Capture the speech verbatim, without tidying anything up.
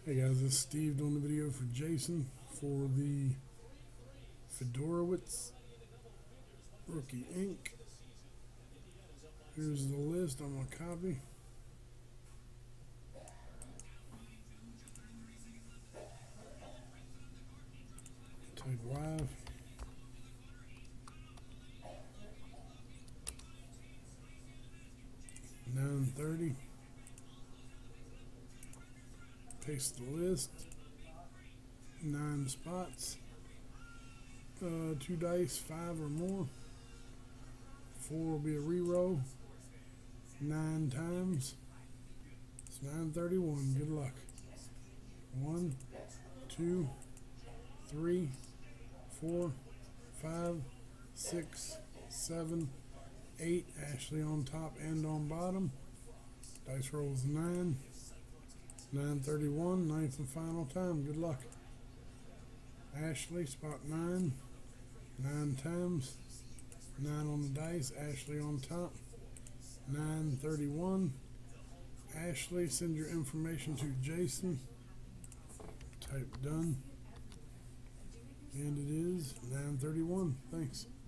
Hey guys, this is Steve doing the video for Jason for the Fiedorowicz Rookie Ink. Here's the list I'm going to copy. Type live. nine thirty. Paste the list. Nine spots. Uh, two dice, five or more. Four will be a reroll. Nine times. It's nine thirty-one. Good luck. One, two, three, four, five, six, seven, eight. Ashley on top and on bottom. Dice rolls nine. nine thirty-one, ninth and final time. Good luck. Ashley, spot nine. Nine times. Nine on the dice. Ashley on top. nine thirty-one. Ashley, send your information to Jason. Type done. And it is nine thirty-one. Thanks.